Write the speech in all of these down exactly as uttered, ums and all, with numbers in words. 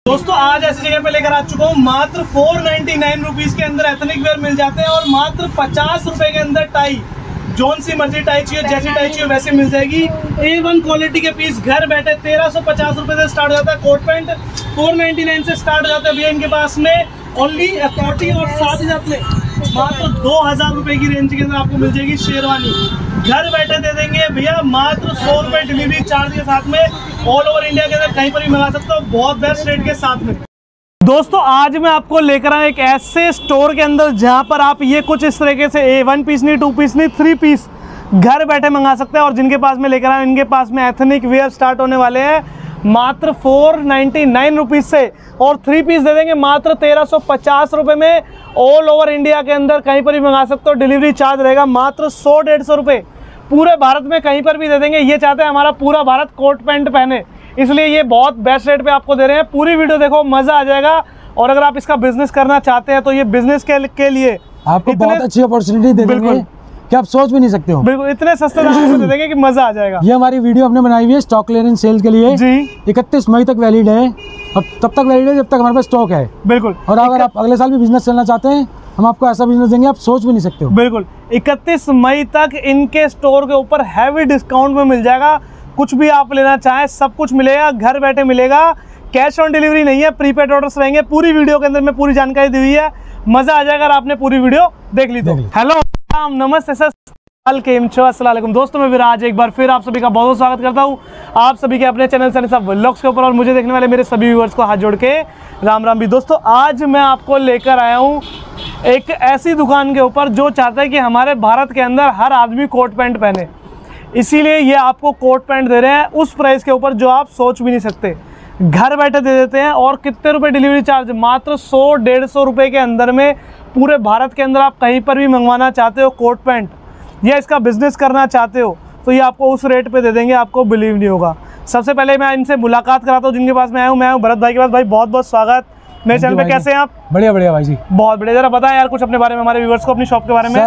दोस्तों आज ऐसी जगह पे लेकर आ चुका हूँ, मात्र फोर नाइन्टी नाइन रुपीज के अंदर एथनिक वेयर मिल जाते हैं और मात्र पचास रुपए के अंदर टाई, जोन सी मर्जी टाई चाहिए, जैसी टाई चाहिए वैसे मिल जाएगी। ए वन क्वालिटी के पीस घर बैठे तेरह सौ पचास रुपए से स्टार्ट हो जाता है। Coat pant four ninety nine से स्टार्ट हो जाता है भैया इनके पास में ओनली फोर्टी और साथ ही साथ में मात्र दो हजार रुपए की रेंज के अंदर आपको मिल जाएगी शेरवानी। घर बैठे दे देंगे भैया मात्र सौ रुपए डिलीवरी चार्ज के साथ में, ऑल ओवर इंडिया के अंदर कहीं पर भी मंगा सकते हो, बहुत बेस्ट रेट के साथ में। दोस्तों आज मैं आपको लेकर आया एक ऐसे स्टोर के अंदर जहां पर आप ये कुछ इस तरीके से ए वन पीस नहीं, टू पीस नहीं, थ्री पीस घर बैठे मंगा सकते हैं। और जिनके पास में लेकर आया इनके पास में एथनिक वेयर स्टार्ट होने वाले हैं मात्र फोर नाइन्टी नाइन रुपीज से, और थ्री पीस दे देंगे मात्र तेरह सौ पचास रुपए में। ऑल ओवर इंडिया के अंदर कहीं पर भी मंगा सकते हो, डिलीवरी चार्ज रहेगा मात्र सौ डेढ़ सौ रुपये। पूरे भारत में कहीं पर भी दे देंगे। ये चाहते हैं हमारा पूरा भारत कोट पैंट पहने, इसलिए ये बहुत बेस्ट रेट पे आपको दे रहे हैं। पूरी वीडियो देखो, मजा आ जाएगा। और अगर आप इसका बिजनेस करना चाहते हैं तो ये बिजनेस के, के लिए आपको बहुत अच्छी अपॉर्चुनिटी दे देंगे कि आप सोच भी नहीं सकते हो। बिल्कुल, इतने सस्ते दाम में दे देंगे कि मजा आ जाएगा। ये हमारी वीडियो हमने बनाई हुई है स्टॉक क्लियरेंस सेल के लिए जी। इकतीस मई तक वैलिड है, अब तब तक वैलिड है जब तक हमारे पास स्टॉक है। बिल्कुल। और अगर आप अगले साल भी बिजनेस चलना चाहते हैं, हम आपको ऐसा बिजनेस देंगे आप सोच भी नहीं सकते हो। बिल्कुल, इकतीस मई तक इनके स्टोर के ऊपर हैवी डिस्काउंट में मिल जाएगा। कुछ भी आप लेना चाहें सब कुछ मिलेगा, घर बैठे मिलेगा। कैश ऑन डिलीवरी नहीं है, प्रीपेड ऑर्डर्स रहेंगे। पूरी वीडियो के अंदर में पूरी जानकारी दी हुई है, मजा आ जाएगा अगर आपने पूरी वीडियो देख ली तो। हेलो, नमस्ते सर, केम छो, अस्सलाम वालेकुम। दोस्तों मैं विराज एक बार फिर आप सभी का बहुत बहुत स्वागत करता हूं आप सभी के अपने चैनल सनी साहब व्लॉग्स के ऊपर, और मुझे देखने वाले मेरे सभी व्यूअर्स को हाथ जोड़ के राम राम भी। दोस्तों आज मैं आपको लेकर आया हूं एक ऐसी दुकान के ऊपर जो चाहता है कि हमारे भारत के अंदर हर आदमी कोट पैंट पहने, इसीलिए ये आपको कोट पैंट दे रहे हैं उस प्राइस के ऊपर जो आप सोच भी नहीं सकते। घर बैठे दे देते हैं। और कितने रुपए डिलीवरी चार्ज? मात्र सौ डेढ़ सौ रुपये के अंदर में पूरे भारत के अंदर आप कहीं पर भी मंगवाना चाहते हो कोट पैंट या इसका बिजनेस करना चाहते हो तो ये आपको उस रेट पे दे देंगे, आपको बिलीव नहीं होगा। सबसे पहले मैं इनसे मुलाकात कराता हूँ जिनके पास मैं आया हूँ। मैं हूँ भरत भाई के पास। भाई बहुत बहुत स्वागत मेरे चैनल पे। कैसे हैं आप? बढ़िया बढ़िया भाई जी, बहुत बढ़िया। जरा बताएं यार कुछ अपने बारे में, हमारे व्यूअर्स को, अपनी शॉप के बारे में।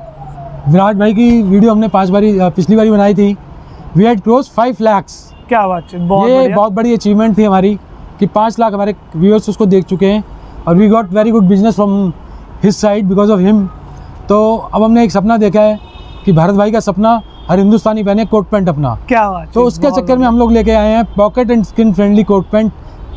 सर विराज भाई की वीडियो हमने पांच बारी पिछली बारी बनाई थी। We had close five lakhs. क्या बात है, बहुत ये बहुत बड़ी अचीवमेंट थी हमारी कि पाँच लाख हमारे व्यूअर्स उसको देख चुके हैं, और we got very good business from his side because of him. तो अब हमने एक सपना देखा है कि भारत भाई का सपना हर हिंदुस्तानी पहने कोट पैंट अपना। क्या बात। तो उसके चक्कर में हम लोग लेके आए हैं pocket and skin friendly coat pant.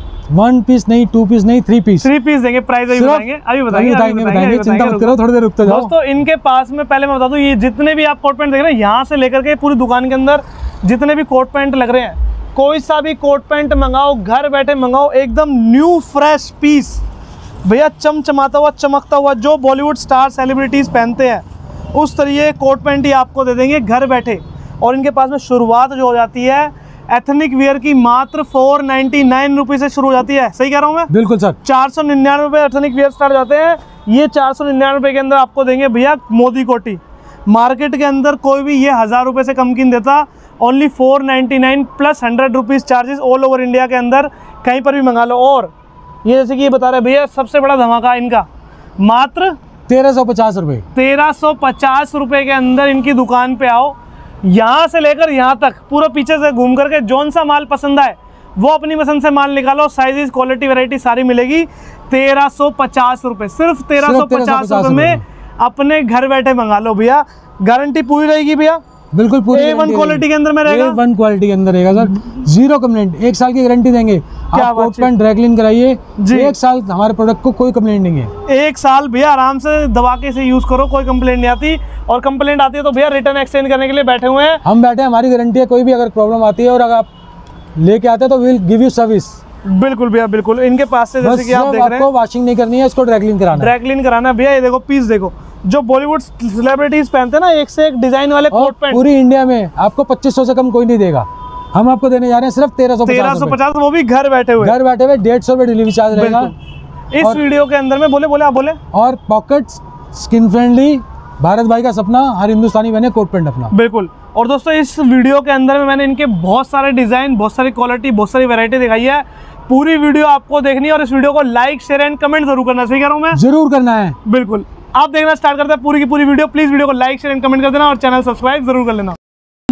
One piece नहीं, टू पीस नहीं, थ्री पीस थ्री पीस देंगे। प्राइस अभी बताएंगे, अभी बताएंगे, बताएंगे, बताएंगे। चिंता मत करो, थोड़ी देर रुक जाओ। दोस्तों इनके पास में पहले मैं बता दूं, ये जितने भी आप कोट पैंट देख रहे हैं यहाँ से लेकर के पूरी दुकान के अंदर जितने भी कोट पैंट लग रहे हैं, कोई सा भी कोट पैंट मंगाओ, घर बैठे मंगाओ, एकदम न्यू फ्रेश पीस भैया, चमचमाता हुआ, चमकता हुआ, जो बॉलीवुड स्टार सेलिब्रिटीज पहनते हैं उस तरीके कोट पैंट ही आपको दे देंगे घर बैठे। और इनके पास में शुरुआत जो हो जाती है एथनिक वेयर की मात्र फोर नाइन्टी नाइन रुपीज से शुरू हो जाती है। सही कह रहा हूँ मैं? बिल्कुल सर। चार सौ निन्यानवे रुपये एथनिक वेयर स्टार्ट हो जाते हैं। ये चार सौ निन्यानवे रुपये के अंदर आपको देंगे भैया मोदी कोटी। मार्केट के अंदर कोई भी ये हज़ार रुपये से कम की नहीं देता। Only four ninety nine plus hundred rupees charges all over India के अंदर कहीं पर भी मंगा लो। और ये जैसे कि ये बता रहे भैया सबसे बड़ा धमाका इनका मात्र तेरह सौ पचास रुपये तेरह सौ पचास रुपये के अंदर इनकी दुकान पे आओ। यहाँ से लेकर यहाँ तक पूरा पीछे से घूम करके जौन सा माल पसंद आए वो अपनी पसंद से माल निकालो। साइजेस, क्वालिटी, वैरायटी सारी मिलेगी। तेरह सौ पचास रुपये, सिर्फ तेरह सौ पचास रुपये में अपने घर बैठे मंगा लो भैया। गारंटी पूरी रहेगी भैया, बिल्कुल पूरी। ए वन क्वालिटी के अंदर में रहेगा। ए वन क्वालिटी के अंदर रहेगा सर, जीरो कंप्लेंट, एक साल की गारंटी देंगे। आप कोट पैंट ड्राई क्लीन कराइए, एक साल हमारे प्रोडक्ट को कोई कंप्लेंट नहीं है। एक साल भैया आराम से दबा के से यूज करो, कोई कंप्लेंट नहीं आती। और कंप्लेंट आती है तो भैया रिटर्न एक्सचेंज करने के लिए बैठे हुए हैं। हम बैठे हैं, हमारी गारंटी है। कोई भी अगर प्रॉब्लम आती है और अगर आप लेके आते हैं तो विल गिव यू सर्विस। बिल्कुल भैया, बिल्कुल। इनके पास से जैसे कि आप देख रहे हैं, आपको वॉशिंग नहीं करनी है, इसको ड्राई क्लीन कराना है। ड्राई क्लीन कराना है भैया। ये देखो पीस देखो, जो बॉलीवुड सेलिब्रिटीज पहनते हैं ना, एक से एक डिजाइन वाले कोट पैंट। पूरी इंडिया में आपको पच्चीस सौ से कम कोई नहीं देगा। हम आपको देने जा रहे हैं सिर्फ तेरह सौ तेरह सौ पचास, वो भी घर बैठे हुए। घर बैठे हुए डेढ़ सौ रुपये डिलीवरी चार्ज रहेगा इस वीडियो के अंदर में। बोले बोले आप बोले। और पॉकेट स्किन फ्रेंडली, भारत भाई का सपना हर हिंदुस्तानी बने कोट पैंट अपना। बिल्कुल। और दोस्तों इस वीडियो के अंदर में मैंने इनके बहुत सारे डिजाइन, बहुत सारी क्वालिटी, बहुत सारी वैरायटी दिखाई है। पूरी वीडियो आपको देखनी है और इस वीडियो को लाइक, शेयर एंड कमेंट जरूर करना। सही कह रहा हूँ मैं? जरूर करना है। बिल्कुल। आप देखना स्टार्ट करते हैं पूरी की पूरी वीडियो। प्लीज वीडियो को लाइक, शेयर एंड कमेंट कर देना और चैनल सब्सक्राइब जरूर कर लेना।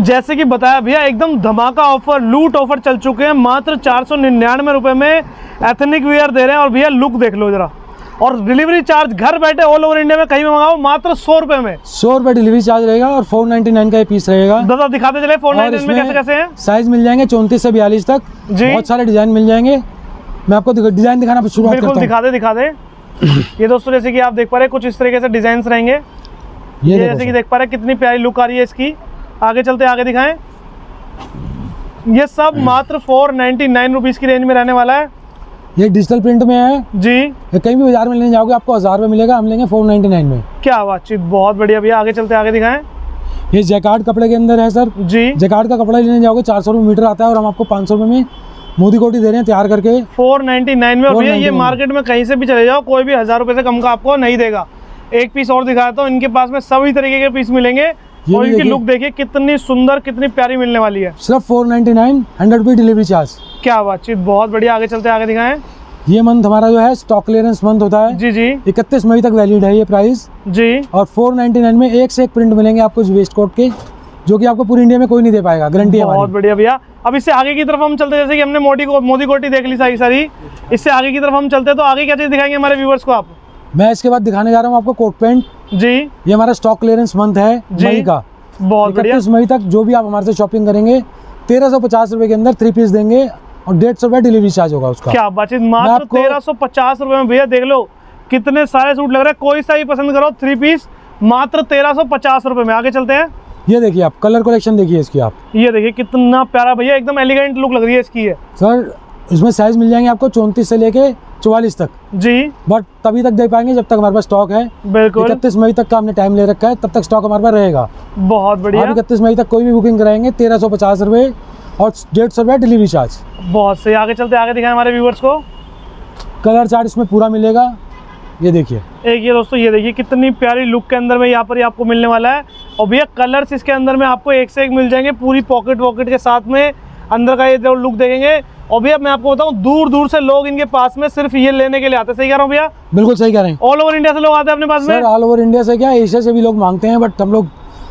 जैसे कि बताया भैया एकदम धमाका ऑफर, लूट ऑफर चल चुके हैं। मात्र चार सौ निन्यानवे रुपए में एथनिक वेयर दे रहे हैं। और भैया लुक देख लो जरा, और डिलीवरी चार्ज घर बैठे ऑल ओवर इंडिया में कहीं भी मंगाओ मात्र सौ रुपए में। सौ रुपए डिलीवरी चार्ज रहेगा और फोर नाइनटी नाइन का ये पीस रहेगा। दादा दिखाते चले फोर नाइनटी नाइन में कैसे कैसे हैं। साइज मिल जाएंगे चौंतीस से बयालीस तक जी। बहुत सारे डिजाइन मिल जाएंगे। मैं आपको डिजाइन दिखाना शुरुआत करता हूं। दिखा दे दिखा दे ये दोस्तों जैसे कि आप देख पा रहे हैं कुछ इस तरीके से डिजाइन रहेंगे। ये, ये जैसे कि देख पा रहे हैं कितनी प्यारी लुक आ रही है इसकी। आगे चलते आगे दिखाएं। ये सब मात्र फोर नाइनटी नाइन रुपीज की रेंज में रहने वाला है। ये डिजिटल प्रिंट में है जी। ये कहीं भी बाजार में लेने जाओगे आपको हजार में मिलेगा, हम लेंगे फोर नाइनटी नाइन में। क्या बातचीत, बहुत बढ़िया भैया। आगे चलते आगे दिखाएं। ये जैकार्ड कपड़े के अंदर है सर जी। जैकार्ड का कपड़ा लेने जाओगे चार सौ रुपये मीटर आता है और हम आपको पाँच सौ रुपये में मोदी कोटी दे रहे हैं तैयार करके फोर नाइनटी नाइन में। भैया ये मार्केट में कहीं से भी चले जाओ कोई भी हजार रुपए से कम का आपको नहीं देगा। एक पीस और दिखाया तो इनके पास में सभी तरीके के पीस मिलेंगे। और इनकी लुक देखिए कितनी सुंदर कितनी प्यारी मिलने वाली है। सिर्फ फोर नाइनटी नाइन, हंड्रेड रुपये डिलीवरी चार्ज। क्या बातचीत, बहुत बढ़िया। आगे चलते आगे दिखाएं। ये मंथ हमारा जो है स्टॉक क्लियरेंस मंथ होता है जी जी। इकतीस मई तक वैलिड है ये प्राइस जी। और फोर नाइनटी नाइन में एक से एक प्रिंट मिलेंगे आपको वेस्ट कोट के, जो कि आपको पूरी इंडिया में कोई नहीं दे पाएगा, गारंटी है। बहुत बढ़िया भैया। अब इससे आगे की तरफ हम चलते, जैसे कि हमने मोदी को मोदी कोटी देख ली सारी सारी, इससे आगे की तरफ हम चलते तो आगे क्या चीज दिखाएंगे हमारे व्यूअर्स को आप। मैं इसके बाद दिखाने जा रहा हूँ आपको कोट पैंट जी। ये हमारा स्टॉक क्लियरेंस मंथ है मई का। बहुत बढ़िया। इकतीस मई तक जो भी आप हमारे से शॉपिंग करेंगे तेरह सौ पचास रुपए के अंदर थ्री पीस देंगे और डेढ़ सौ रुपए डिलीवरी चार्ज होगा उसका। क्या बातचीत, मात्र तेरह सौ पचास रुपए में भैया देख लो कितने सारे सूट लग रहे हैं। कोई सा ही पसंद करो थ्री पीस मात्र तेरह सौ पचास रुपए में। आगे चलते हैं। ये देखिए आप कलर कलेक्शन देखिए इसकी आप। ये देखिए कितना प्यारा भैया, एकदम एलिगेंट लुक लग रही है इसकी है सर। इसमें साइज मिल जाएंगे आपको चौंतीस से लेके चौवालीस तक जी। बट तभी तक दे पाएंगे जब तक हमारे पास स्टॉक है। बिल्कुल इकतीस मई तक का हमने टाइम ले रखा है, तब तक स्टॉक हमारे पास रहेगा। बहुत बढ़िया। इकतीस मई तक कोई भी बुकिंग कराएंगे तेरह सौ पचास रुपए और डेढ़ सौ रुपए डिलीवरी चार्ज। बहुत सही। आगे चलते आगे दिखाएं हमारे व्यूअर्स को। कलर चार्ट इसमें पूरा मिलेगा। ये देखिए एक ये दोस्तों ये देखिए कितनी प्यारी लुक के अंदर में यहाँ पर आपको मिलने वाला है। और भैया कलर्स इसके अंदर में आपको एक से एक मिल जाएंगे, पूरी पॉकेट वॉकेट के साथ में अंदर का ये जो लुक देखेंगे। और भैया मैं आपको बताऊं दूर दूर से लोग इनके पास में सिर्फ ये लेने के लिए आते हैं। सही कह रहा हूँ भैया? बिल्कुल सही कह रहे हैं। ऑल ओवर इंडिया से लोग आते हैं अपने पास में। ऑल ओवर इंडिया से क्या एशिया से भी लोग मांगते हैं, बट हम लोग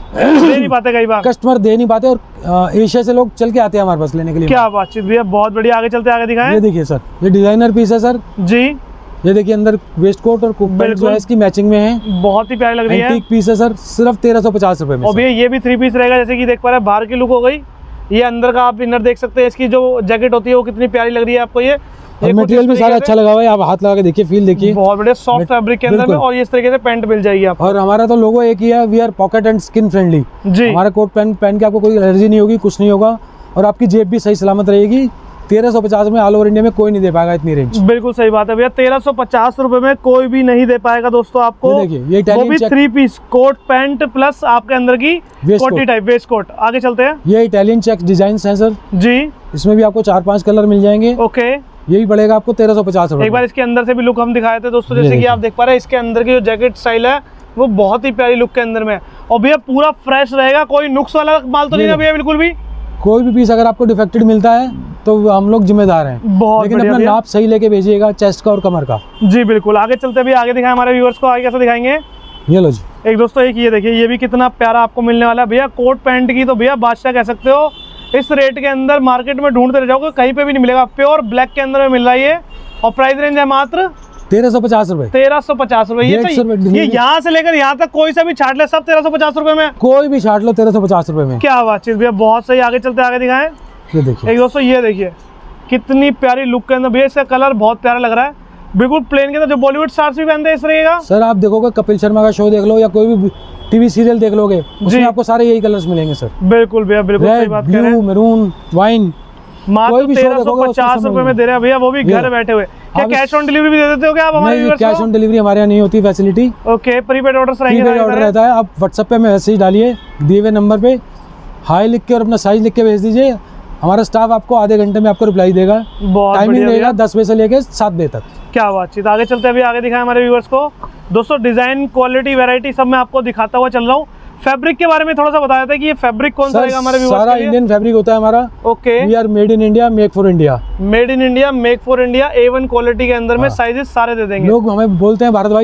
दे नहीं पाते कई बार, कस्टमर दे नहीं पाते और एशिया से लोग चल के आते हैं हमारे पास लेने के लिए। क्या बातचीत भैया, बहुत बढ़िया। आगे चलते आगे दिखाएं। ये देखिए सर ये डिजाइनर पीस है सर जी। ये देखिए अंदर वेस्ट कोट और पैंट जो है इसकी मैचिंग में है, बहुत ही प्यारी लग रही है। एंटीक पीस है सर, सिर्फ तेरह सौ पचास रुपए में। और भैया ये भी थ्री पीस रहेगा, जैसे कि देख पा रहे हैं बाहर की लुक हो गई। ये अंदर का आप इनर देख सकते हैं, इसकी जो जैकेट होती है वो कितनी प्यारी लग रही है आपको। ये मटेरियल भी सारा अच्छा लगा हुआ है, आप हाथ लगा के देखिए, फील देखिए, बहुत बढ़िया सॉफ्ट फैब्रिक के अंदर में। और इस तरीके से पैंट मिल जाएगी आपको। और हमारा तो लोगो एक ही है, we are pocket and skin friendly जी। हमारा कोट पैंट पहन के आपको कोई एलर्जी नहीं होगी, कुछ नहीं होगा, और आपकी जेब भी सही सलामत रहेगी। तेरह सौ पचास में ऑल ओवर इंडिया में कोई नहीं दे पाएगा इतनी रेंज। बिल्कुल सही बात है भैया, तेरह सौ पचास रुपए में कोई भी नहीं दे पाएगा दोस्तों आपको। देखिए ये वो भी three piece coat pant plus आपके अंदर की कोटी टाइप वेस्ट कोट। आगे चलते हैं। ये इटालियन चेक डिजाइन है सर जी, इसमें भी आपको चार पांच कलर मिल जाएंगे। ओके, यही पड़ेगा आपको तेरह सौ पचास रुपए। एक बार इसके अंदर से भी लुक हम दिखाए थे दोस्तों, जैसे कि आप देख पा रहे हैं इसके अंदर की जो जैकेट स्टाइल है वो बहुत ही प्यारी लुक के अंदर में। और भैया पूरा फ्रेश रहेगा, कोई नुक्स वाला माल तो नहीं ना भैया? बिल्कुल भी कोई भी पीस अगर आपको डिफेक्टेड मिलता है तो हम लोग जिम्मेदार हैं, बहुत लेकिन अपना नाप सही लेके भेजिएगा, चेस्ट का और कमर का। जी बिल्कुल। आगे चलते भी आगे दिखाएं हमारे व्यूअर्स को, आगे कैसे दिखाएंगे। ये लो जी। एक दोस्तों एक ये देखिए, ये भी कितना प्यारा आपको मिलने वाला है भैया। कोट पैंट की तो भैया बादशाह कह सकते हो। इस रेट के अंदर मार्केट में ढूंढते रह जाओगे, कहीं पे भी नहीं मिलेगा। प्योर ब्लैक के अंदर में मिल रहा है ये, और प्राइस रेंज है मात्र तेरह सौ पचास रुपए। तेरह सौ पचास रुपए ये ये यहाँ से लेकर यहाँ तक कोई सा भी छाट ले, सब तेरह सौ पचास रुपए में। कोई भी छाट लो तेरह सौ पचास रुपए में। क्या बातचीत भैया, बहुत सही। आगे चलते आगे दिखाएं। ये देखिए एक दोस्तों ये देखिए कितनी प्यारी लुक के अंदर भैया, इसका कलर बहुत प्यारा लग रहा है, बिल्कुल प्लेन के अंदर। जो बॉलीवुड स्टार्स भी पहनते हैं इस रहेगा सर। आप देखोगे कपिल शर्मा का शो देख लो या कोई भी टीवी सीरियल देख लोगे, उसमें आपको सारे यही कलर्स मिलेंगे सर। बिल्कुल भैया, बिल्कुल सही बात कह रहे हैं। ब्लू, मैरून, वाइन, मात्र तेरह सौ पचास रुपए में दे रहे हैं भैया, वो भी घर बैठे हुए। क्या कैश ऑन डिलीवरी भी दे देते हो क्या आप हमारे व्यूअर्स को? कैश ऑन डिलीवरी हमारे यहाँ नहीं होती फैसिलिटी। ओके, प्रीपेड ऑर्डर्स रहेंगे। प्रीपेड ऑर्डर रहता है, आप व्हाट्सएप पे मैसेज डालिए दिए हुए नंबर पे, हाई लिख के और अपना साइज लिख के भेज दीजिए। हमारा स्टाफ आपको आधे घंटे में आपको रिप्लाई देगा। टाइमिंग रहेगा दस बजे से लेकर सात बजे तक। क्या बातचीत। आगे चलते हैं, अभी आगे दिखाएं हमारे व्यूअर्स को। दोस्तों डिजाइन, क्वालिटी, वैरायटी सब मैं आपको दिखाता हुआ चल रहा हूँ। फैब्रिक के बारे में थोड़ा सा बताया था कि ये फैब्रिक कौन सा रहेगा हमारे व्यूअर्स के लिए? सारा इंडियन फैब्रिक होता है हमारा। Okay, we are made in India, make for India. Made in India, make for India, A one quality के अंदर में साइजेस सारे दे देंगे। लोग हमें बोलते हैं भारत भाई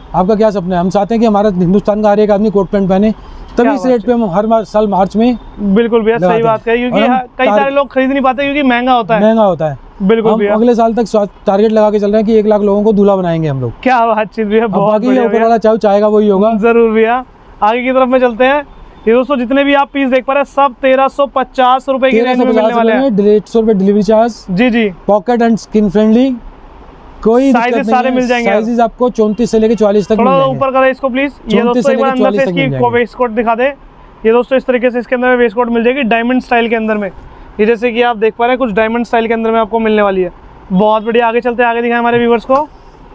आपका क्या सपना है? हम चाहते हैं कि हमारा हिंदुस्तान का हर एक आदमी कोट पैंट पहने, तभी इस रेट पे हम हर मार, साल मार्च में बिल्कुल भैया सही बात है, क्योंकि कई सारे लोग खरीद नहीं पाते क्योंकि महंगा होता है। महंगा होता है बिल्कुल हम भैया। अगले साल तक टारगेट लगा के चल रहे हैं कि एक लाख लोगों को दूल्हा बनाएंगे हम लोग। क्या बातचीत भैया, बहुत बाकी ऊपर वाला चाहे चाहेगा वही होगा। जरूर भैया। आगे की तरफ में चलते हैं। ये दोस्तों जितने भी आप पीस देख पा रहे हैं सब तेरह सौ पचास रुपए की रेंज में मिलने वाले हैं। डेढ़ सौ रुपए डिलीवरी चार्ज। जी जी। पॉकेट एंड स्किन फ्रेंडली, कोई साइजेस सारे मिल जाएंगे। साइजेस आपको चौंतीस से लेकर चौवालीस तक मिल थोड़ा जाएंगे। ऊपर करें इसको प्लीज। ये दोस्तों एक बार अंदर से इसकी वेस्ट कोट दिखा दे। ये दोस्तों इस तरीके से इसके अंदर वेस्ट कोट मिल जाएगी डायमंड स्टाइल के अंदर में। ये जैसे कि आप देख पा रहे हैं कुछ डायमंड स्टाइल के अंदर में आपको मिलने वाली है। बहुत बढ़िया। आगे चलते हैं, आगे दिखाएं हमारे व्यूअर्स को।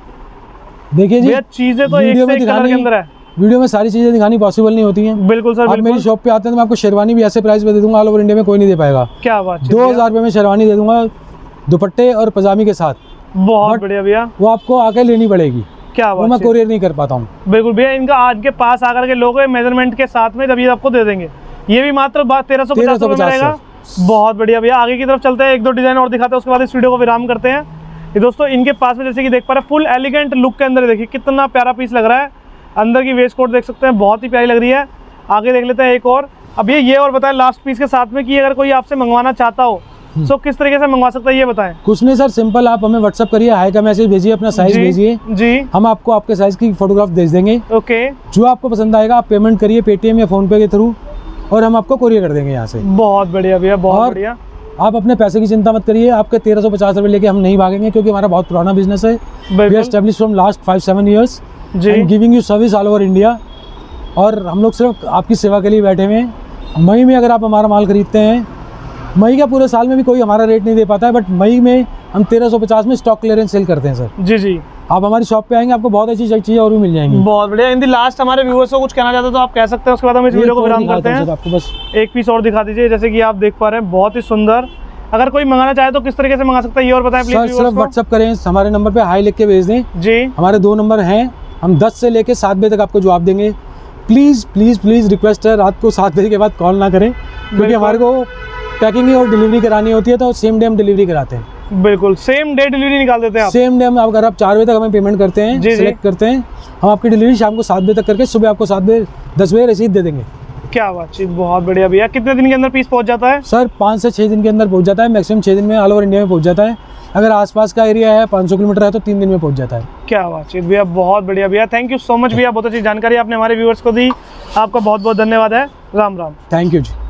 देखिए जी, चीजें तो एक से एक कलर के अंदर है। वीडियो में सारी चीजें दिखानी पॉसिबल नहीं होती हैं। बिल्कुल सर। आप मेरी शॉप पे आते हैं तो मैं आपको शेरवानी भी ऐसे प्राइस पे दे दूंगा, ऑल ओवर इंडिया में कोई नहीं दे पाएगा। क्या बात, दो हजार रुपए में शेरवानी दे दूंगा दुपट्टे और पजामी के साथ। बहुत बढ़िया भैया। वो आपको आके लेनी पड़ेगी। क्या वो मैं कोरियर नहीं कर पाता हूँ। बिल्कुल भैया, इनका आज के पास आकर के लोग मेजरमेंट के साथ में जब ये आपको दे देंगे। ये भी मात्र तेरह सौ पचास रुपए में रहेगा। बहुत बढ़िया भैया। आगे की तरफ चलते हैं, एक दो डिजाइन और दिखाते हैं, उसके बाद इस वीडियो को विराम करते हैं। ये दोस्तों इनके पास में जैसे कि देख पा रहे हैं फुल एलिगेंट लुक के अंदर देखिए कितना प्यारा पीस लग रहा है। अंदर की वेस्ट कोट देख सकते हैं, बहुत ही प्यारी लग रही है। आगे देख लेते हैं एक और। अब ये ये और बताएं लास्ट पीस के साथ में कि अगर कोई आपसे मंगवाना चाहता हो तो किस तरीके से मंगवा सकता है, ये बताएं। कुछ नहीं सर, सिंपल आप हमें व्हाट्सअप करिए, हाई का मैसेज भेजिए, अपना साइज भेजिए जी, हम आपको आपके साइज की फोटोग्राफ भेज देंगे। ओके। जो आपको पसंद आएगा आप पेमेंट करिए पेटीएम या फोन पे के थ्रू और हम आपको कोरियर कर देंगे यहाँ से। बहुत बढ़िया भैया, बहुत बढ़िया। आप अपने पैसे की चिंता मत करिए, आपके तेरह सौ पचास रुपए लेके हम नहीं भागेंगे क्योंकि हमारा बहुत पुराना बिजनेस है। We are established from last five seven years and giving you service all over India. और हम लोग सिर्फ आपकी सेवा के लिए बैठे हुए हैं। मई में अगर आप हमारा माल खरीदते हैं, मई का पूरे साल में भी कोई हमारा रेट नहीं दे पाता है, बट मई में हम तेरह सौ पचास में स्टॉक क्लियरेंस सेल करते हैं सर। जी जी। आप हमारी शॉप पे आएंगे, आपको बहुत अच्छी चीज़ें और भी मिल जाएंगी। बहुत बढ़िया। इन दी लास्ट हमारे व्यूअर्स को कुछ कहना चाहते हैं तो आप कह सकते हैं, उसके बाद हम इस वीडियो को विराम करते हैं। आपको बस एक पीस और दिखा दीजिए, जैसे कि आप देख पा रहे हैं बहुत ही सुंदर। अगर कोई मंगाना चाहे तो किस तरीके से मंगा सकता है ये और बताएं प्लीज। सर सिर्फ व्हाट्सअप करें, हमारे नंबर पे हाई लिख के भेज दें जी। हमारे दो नंबर हैं, हम दस से लेके सात बजे तक आपको जवाब देंगे। प्लीज़ प्लीज़ प्लीज़ रिक्वेस्ट है, रात को सात बजे के बाद कॉल ना करें क्योंकि हमारे को पैकिंग और डिलीवरी करानी होती है तो सेम डे हम डिलीवरी कराते हैं। बिल्कुल सेम डे डिलीवरी निकाल देते हैं आप। सेम डे हम, अगर आप चार बजे तक हमें पेमेंट करते हैं, सिलेक्ट करते हैं, हम आपकी डिलीवरी शाम को सात बजे तक करके सुबह आपको सात बजे दस बजे रसीद दे देंगे। क्या बातचीत, बहुत बढ़िया भैया। कितने दिन के अंदर पीस पहुंच जाता है? सर पाँच से छः दिन के अंदर पहुंच जाता है, मैक्सिमम छः दिन में ऑल ओवर इंडिया में पहुंच जाता है। अगर आसपास का एरिया है पाँच सौ किलोमीटर है तो तीन दिन में पहुंच जाता है। क्या बातचीत भैया, बहुत बढ़िया भैया। थैंक यू सो मच भैया, बहुत अच्छी जानकारी आपने हमारे व्यूअर्स को दी। आपका बहुत बहुत धन्यवाद है। Ram Ram. Thank you ji.